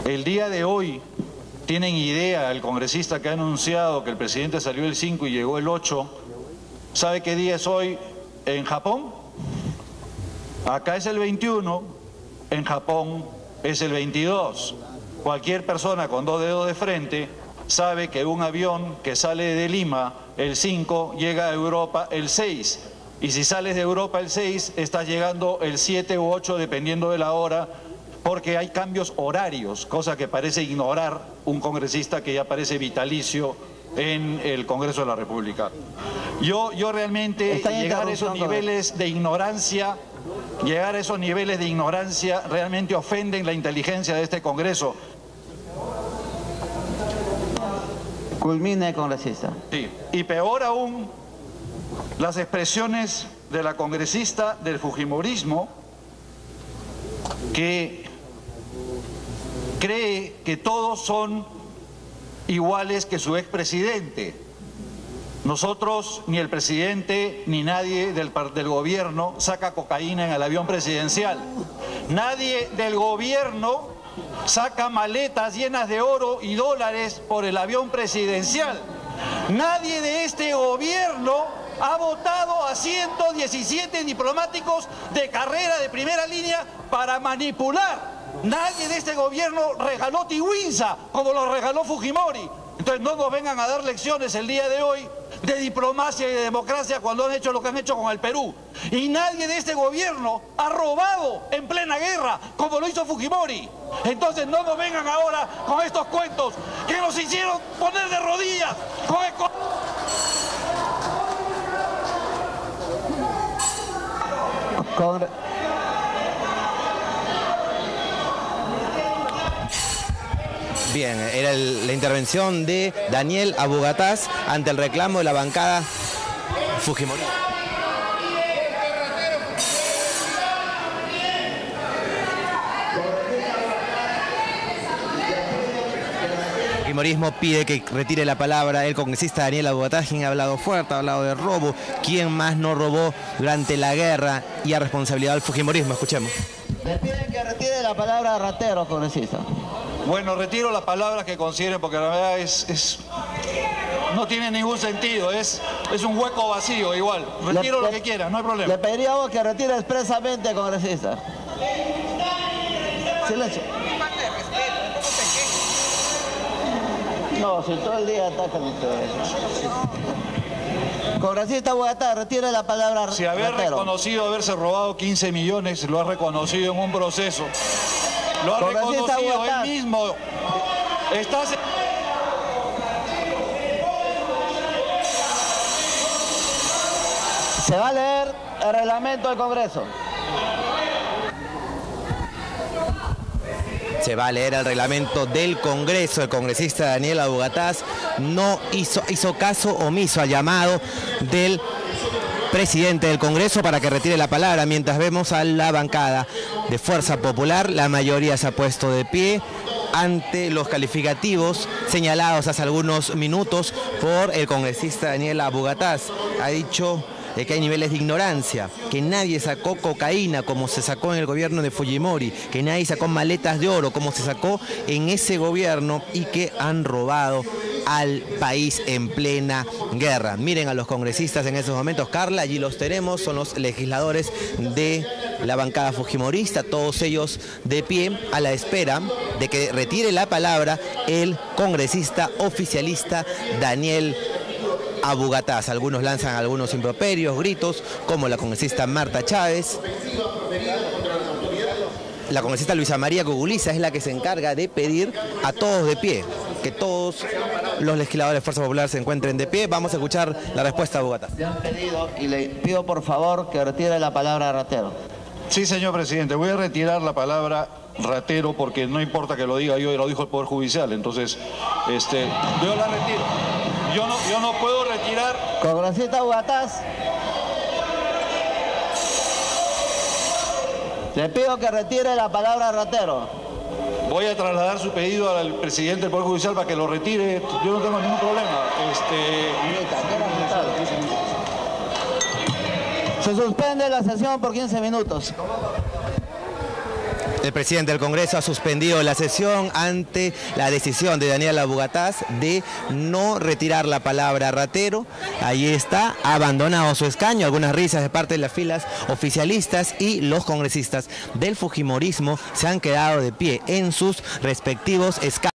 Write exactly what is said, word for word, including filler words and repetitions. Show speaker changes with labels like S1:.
S1: El día de hoy, ¿tienen idea el congresista que ha anunciado que el presidente salió el cinco y llegó el ocho? ¿Sabe qué día es hoy en Japón? Acá es el veintiuno, en Japón es el veintidós. Cualquier persona con dos dedos de frente sabe que un avión que sale de Lima el cinco llega a Europa el seis. Y si sales de Europa el seis, estás llegando el siete u ocho dependiendo de la hora, porque hay cambios horarios, cosa que parece ignorar un congresista que ya parece vitalicio en el Congreso de la República. Yo, yo realmente llegar a esos niveles de ignorancia, llegar a esos niveles de ignorancia realmente ofenden la inteligencia de este Congreso.
S2: Culmine, congresista.
S1: Sí, y peor aún, las expresiones de la congresista del fujimorismo que cree que todos son iguales que su expresidente. Nosotros, ni el presidente, ni nadie del, del gobierno saca cocaína en el avión presidencial. Nadie del gobierno saca maletas llenas de oro y dólares por el avión presidencial. Nadie de este gobierno ha votado a ciento diecisiete diplomáticos de carrera de primera línea para manipular. Nadie de este gobierno regaló Tiwinsa como lo regaló Fujimori. Entonces no nos vengan a dar lecciones el día de hoy de diplomacia y de democracia cuando han hecho lo que han hecho con el Perú. Y nadie de este gobierno ha robado en plena guerra como lo hizo Fujimori. Entonces no nos vengan ahora con estos cuentos que nos hicieron poner de rodillas con el...
S2: Congre...
S3: Bien, era el, la intervención de Daniel Abugataz ante el reclamo de la bancada Fujimori. El fujimorismo pide que retire la palabra el congresista Daniel Abugataz, quien ha hablado fuerte, ha hablado de robo. ¿Quién más no robó durante la guerra y a responsabilidad del fujimorismo? Escuchemos.
S2: Le piden que retire la palabra ratero, congresista.
S1: Bueno, retiro las palabras que consideren porque la verdad es, es no tiene ningún sentido, es, es un hueco vacío igual. Retiro le, lo que quiera, no hay problema.
S2: Le pediríamos que retire expresamente, congresista. Silencio. No, si todo el día atacan ustedes. Congresista Abugataz, retire la palabra.
S1: Si haber
S2: ratero.
S1: reconocido haberse robado quince millones, lo ha reconocido en un proceso. Lo ha reconocido él mismo. Estás...
S2: Se va a leer el reglamento del Congreso.
S3: Se va a leer el reglamento del Congreso. El congresista Daniel Abugataz no hizo, hizo caso omiso al llamado del presidente del Congreso para que retire la palabra, mientras vemos a la bancada de Fuerza Popular. La mayoría se ha puesto de pie ante los calificativos señalados hace algunos minutos por el congresista Daniel Abugataz. Ha dicho que hay niveles de ignorancia, que nadie sacó cocaína como se sacó en el gobierno de Fujimori, que nadie sacó maletas de oro como se sacó en ese gobierno y que han robado al país en plena guerra. Miren a los congresistas en esos momentos. Carla, allí los tenemos, son los legisladores de la bancada fujimorista, todos ellos de pie a la espera de que retire la palabra el congresista oficialista Daniel Abugataz. Algunos lanzan algunos improperios, gritos, como la congresista Marta Chávez. La congresista Luisa María Cuguliza es la que se encarga de pedir a todos de pie, que todos los legisladores de Fuerza Popular se encuentren de pie. Vamos a escuchar la respuesta de Abugataz.
S2: Le han pedido y le pido por favor que retire la palabra ratero.
S1: Sí, señor presidente, voy a retirar la palabra ratero porque no importa que lo diga yo, lo dijo el Poder Judicial, entonces este, yo la retiro. Yo no, yo no puedo retirar...
S2: Congresista Abugataz, le pido que retire la palabra ratero.
S1: Voy a trasladar su pedido al presidente del Poder Judicial para que lo retire, yo no tengo ningún problema. Este...
S2: Se suspende la sesión por quince minutos.
S3: El presidente del Congreso ha suspendido la sesión ante la decisión de Daniela Bugatás de no retirar la palabra ratero. Ahí está, ha abandonado su escaño, algunas risas de parte de las filas oficialistas, y los congresistas del fujimorismo se han quedado de pie en sus respectivos escaños.